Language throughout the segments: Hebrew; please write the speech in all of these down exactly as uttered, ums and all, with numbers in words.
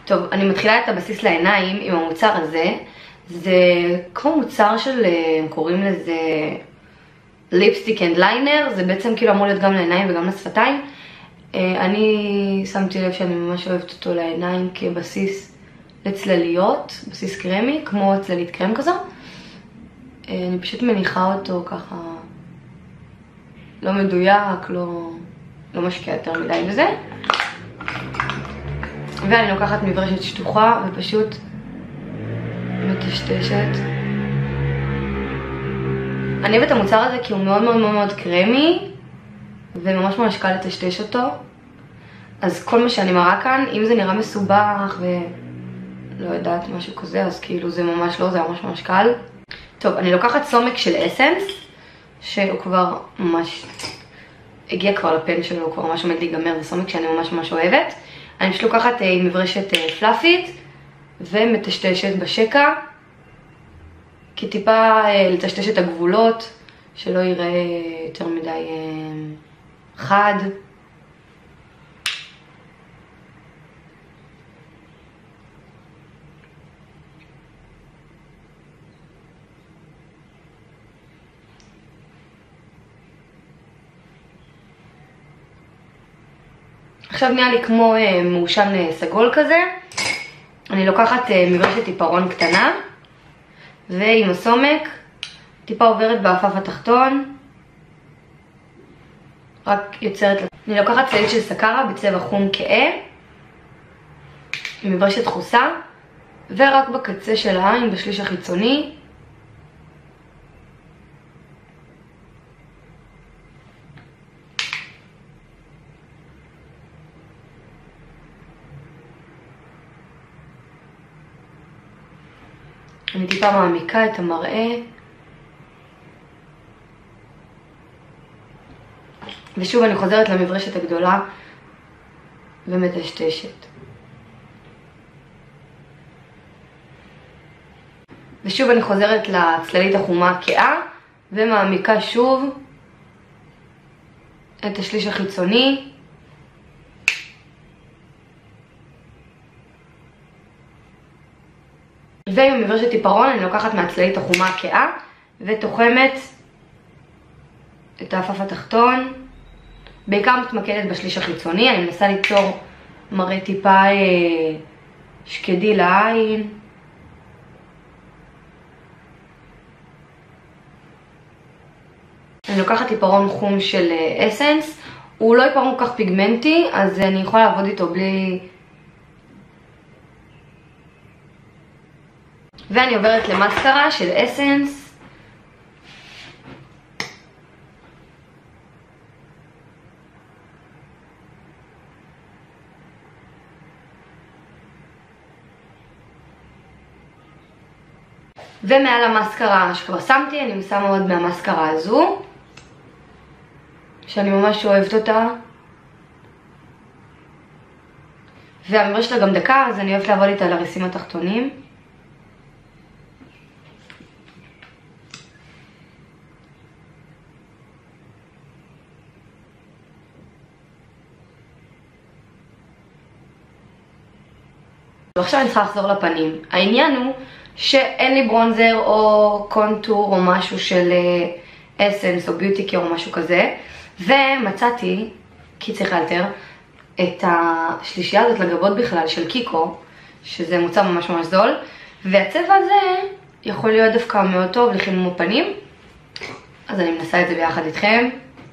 טוב, אני מתחילה את הבסיס לעיניים עם המוצר הזה. זה כמו מוצר של, הם קוראים לזה ליפסטיק אנד ליינר, זה בעצם כאילו אמור להיות גם לעיניים וגם לשפתיים. אני שמתי לב שאני ממש אוהבת אותו לעיניים כבסיס לצלליות, בסיס קרמי, כמו צללית קרם כזו. אני פשוט מניחה אותו ככה, לא מדויק, לא, לא משקיע יותר מדי בזה. ואני לוקחת מברשת שטוחה ופשוט מטשטשת. אני אוהבת את המוצר הזה כי הוא מאוד מאוד מאוד מאוד קרמי וממש ממש קל לטשטש אותו. אז כל מה שאני מראה כאן, אם זה נראה מסובך ולא יודעת משהו כזה, אז כאילו זה ממש לא, זה ממש ממש קל. טוב, אני לוקחת סומק של אסנס שהוא כבר ממש הגיע כבר לפן שלו, הוא כבר ממש עומד להיגמר, זה סומק שאני ממש ממש אוהבת. אני פשוט לוקחת עם מברשת פלאפית ומטשטשת בשקע, כי טיפה לטשטש את הגבולות, שלא יראה יותר מדי חד. עכשיו נהיה לי כמו מעושן סגול כזה. אני לוקחת מברשת עיפרון קטנה, ועם הסומק טיפה עוברת באפף התחתון, רק יוצרת. אני לוקחת צללית של סקרה בצבע חום כהה, עם מברשת דחוסה, ורק בקצה של העין, בשליש החיצוני, אני טיפה מעמיקה את המראה. ושוב אני חוזרת למברשת הגדולה ומטשטשת. ושוב אני חוזרת לצללית החומה הכהה ומעמיקה שוב את השליש החיצוני. ועם מברשת עיפרון אני לוקחת מהצללית החומה הכהה ותוחמת את האפף התחתון. בעיקר מתמקדת בשליש החיצוני, אני מנסה ליצור מראה טיפה אה, שקדי לעין. אני לוקחת עיפרון חום של אה, אסנס, הוא לא עיפרון כל כך פיגמנטי, אז אני יכולה לעבוד איתו בלי... ואני עוברת למסקרה של אסנס. ומעל המסקרה שכבר שמתי, אני שמה עוד מהמסקרה הזו, שאני ממש אוהבת אותה. והמברשת שלה גם דקה, אז אני אוהבת לעבוד איתה לריסים התחתונים. ועכשיו אני צריכה לחזור לפנים. העניין הוא שאין לי ברונזר או קונטור או משהו של אסנס או ביוטי קר או משהו כזה, ומצאתי, כי צריך לאלתר, את השלישייה הזאת לגבות בכלל של קיקו, שזה מוצר ממש ממש זול, והצבע הזה יכול להיות דווקא מאוד טוב לחימום הפנים, אז אני מנסה את זה ביחד איתכם.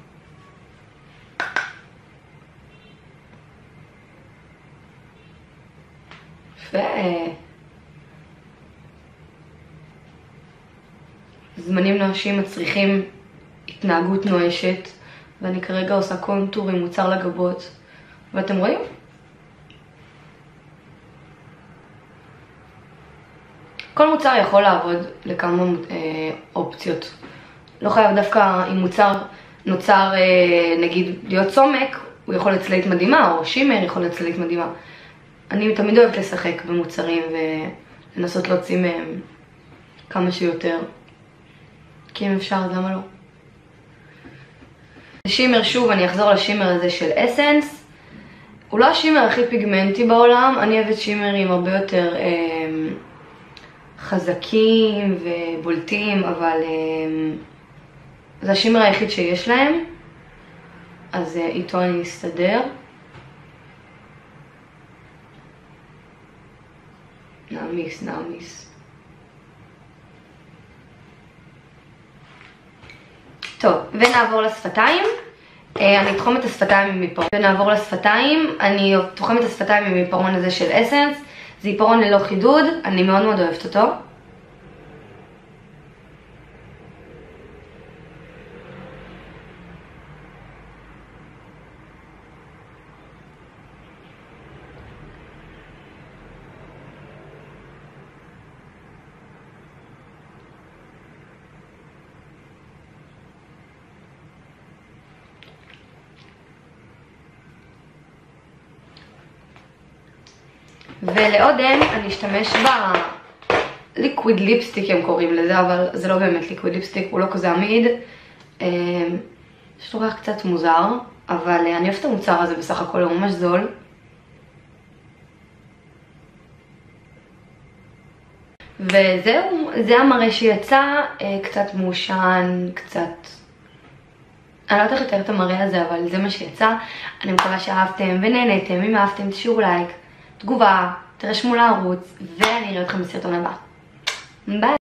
ו... זמנים נואשים מצריכים התנהגות נואשת, ואני כרגע עושה קונטור עם מוצר לגבות, ואתם רואים? כל מוצר יכול לעבוד לכמה אה, אופציות. לא חייב דווקא אם מוצר נוצר אה, נגיד להיות סומק, הוא יכול לצללית מדהימה, או שימר יכול לצללית מדהימה. אני תמיד אוהבת לשחק במוצרים ולנסות להוציא מהם כמה שיותר. כי אם אפשר, למה לא? שימר, שוב אני אחזור לשימר הזה של אסנס. הוא לא השימר הכי פיגמנטי בעולם, אני אוהבת שימרים הרבה יותר אה, חזקים ובולטים, אבל אה, זה השימר היחיד שיש להם, אז אה, איתו אני אסתדר. נעמיס, נעמיס. טוב, ונעבור לשפתיים. אני אתחום את השפתיים עם עיפרון. ונעבור לשפתיים, אני תוחם את השפתיים עם עיפרון הזה של אסנס. זה עיפרון ללא חידוד, אני מאוד מאוד אוהבת אותו. ולעודן אני אשתמש בליקוויד ליפסטיק, הם קוראים לזה, אבל זה לא באמת ליקוויד ליפסטיק, הוא לא כזה עמיד. יש לו ריח קצת מוזר, אבל אני אוהבת את המוצר הזה בסך הכל, הוא ממש זול. וזהו, זה המראה שיצא, קצת מעושן, קצת... אני לא יודעת איך לתאר את המראה הזה, אבל זה מה שיצא. אני מקווה שאהבתם ונהנתם. אם אהבתם תשאירו לייק, תגובה, תרשמו לערוץ, ואני אראה אתכם בסרטון הבא. ביי!